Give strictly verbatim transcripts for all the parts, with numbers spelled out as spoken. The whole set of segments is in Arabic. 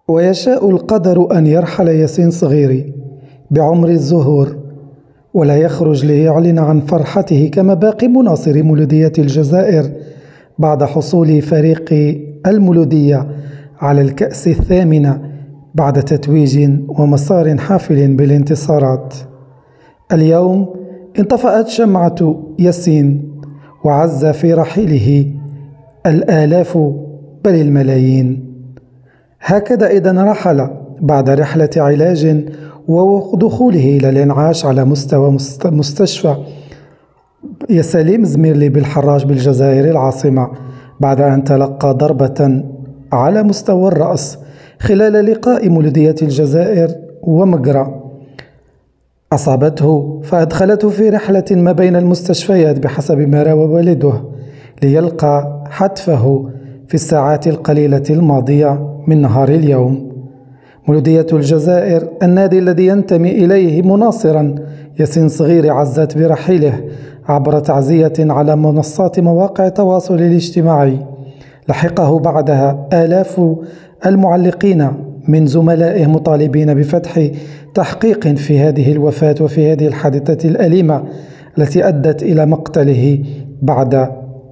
ويشاء القدر أن يرحل ياسين صغيري بعمر الزهور ولا يخرج ليعلن عن فرحته كما باقي مناصري مولودية الجزائر بعد حصول فريق المولودية على الكأس الثامنة بعد تتويج ومسار حافل بالانتصارات. اليوم انطفأت شمعة ياسين وعز في رحيله الآلاف بل الملايين. هكذا إذن رحل بعد رحلة علاج ودخوله إلى الإنعاش على مستوى مستشفى ياسليم زميرلي بالحراج بالجزائر العاصمة بعد أن تلقى ضربة على مستوى الرأس خلال لقاء مولودية الجزائر ومقرة أصابته فأدخلته في رحلة ما بين المستشفيات بحسب ما روى والده ليلقى حتفه في الساعات القليلة الماضية من نهار اليوم. مولودية الجزائر النادي الذي ينتمي إليه مناصرا ياسين صغيري عزت برحيله عبر تعزية على منصات مواقع التواصل الاجتماعي. لحقه بعدها آلاف المعلقين من زملائه مطالبين بفتح تحقيق في هذه الوفاة وفي هذه الحادثة الأليمة التي أدت إلى مقتله بعد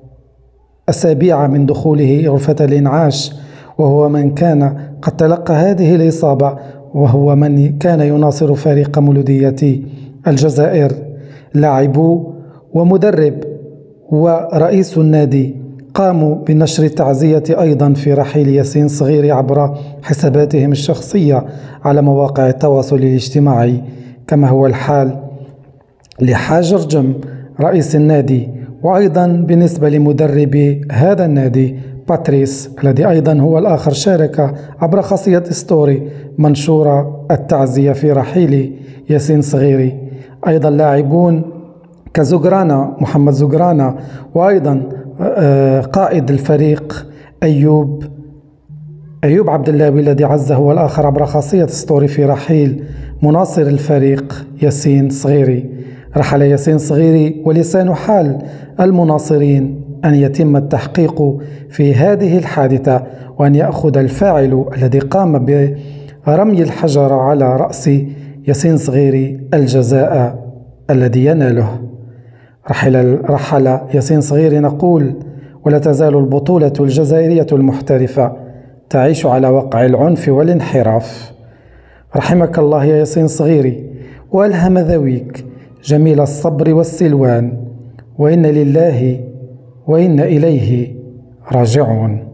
أسابيع من دخوله غرفة الإنعاش، وهو من كان قد تلقى هذه الإصابة وهو من كان يناصر فريق مولودية الجزائر. لاعبو ومدرب ورئيس النادي قاموا بنشر التعزية أيضا في رحيل ياسين صغيري عبر حساباتهم الشخصية على مواقع التواصل الاجتماعي، كما هو الحال لحاجر جم رئيس النادي، وأيضا بالنسبة لمدرب هذا النادي باتريس الذي أيضا هو الآخر شارك عبر خاصية ستوري منشورة التعزية في رحيل ياسين صغيري. أيضا لاعبون كزغرانا محمد زغرانا، وأيضا قائد الفريق أيوب أيوب عبد اللاوي الذي عز هو الآخر عبر خاصية ستوري في رحيل مناصر الفريق ياسين صغيري. رحل ياسين صغيري ولسان حال المناصرين أن يتم التحقيق في هذه الحادثة وأن يأخذ الفاعل الذي قام برمي الحجر على رأس ياسين صغيري الجزاء الذي يناله. رحل, رحل ياسين صغيري نقول ولا تزال البطولة الجزائرية المحترفة تعيش على وقع العنف والانحراف. رحمك الله يا ياسين صغيري، وألهم ذويك جميل الصبر والسلوان، وإن لله وإن إليه راجعون.